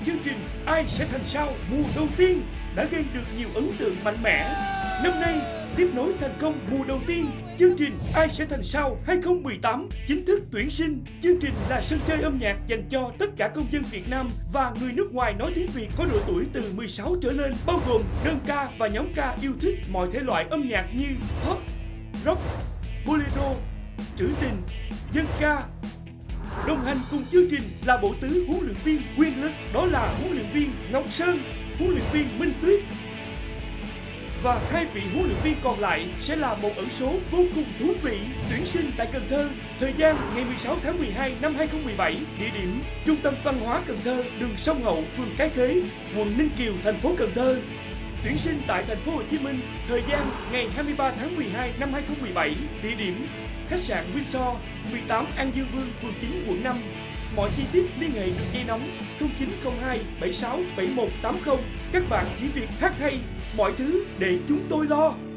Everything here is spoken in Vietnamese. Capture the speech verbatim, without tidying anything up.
chương trình Ai sẽ thành sao mùa đầu tiên đã gây được nhiều ấn tượng mạnh mẽ. Năm nay, tiếp nối thành công mùa đầu tiên, chương trình Ai sẽ thành sao hai không một tám chính thức tuyển sinh. Chương trình là sân chơi âm nhạc dành cho tất cả công dân Việt Nam và người nước ngoài nói tiếng Việt có độ tuổi từ mười sáu trở lên, bao gồm đơn ca và nhóm ca yêu thích mọi thể loại âm nhạc như pop, rock, bolero, trữ tình, dân ca. Đồng hành cùng chương trình là bộ tứ huấn luyện viên quyền lực, đó là huấn luyện viên Ngọc Sơn, huấn luyện viên Minh Tuyết. Và hai vị huấn luyện viên còn lại sẽ là một ẩn số vô cùng thú vị. Tuyển sinh tại Cần Thơ, thời gian ngày mười sáu tháng mười hai năm hai không một bảy, địa điểm Trung tâm Văn hóa Cần Thơ, đường Sông Hậu, phường Cái Khế, quận Ninh Kiều, thành phố Cần Thơ. Tuyển sinh tại thành phố Hồ Chí Minh, thời gian ngày hai mươi ba tháng mười hai năm hai không một bảy, địa điểm khách sạn Windsor, mười tám An Dương Vương, phường chín, quận năm. Mọi chi tiết liên hệ đường dây nóng không chín không hai bảy sáu bảy một tám không. Các bạn chỉ việc hát hay, mọi thứ để chúng tôi lo.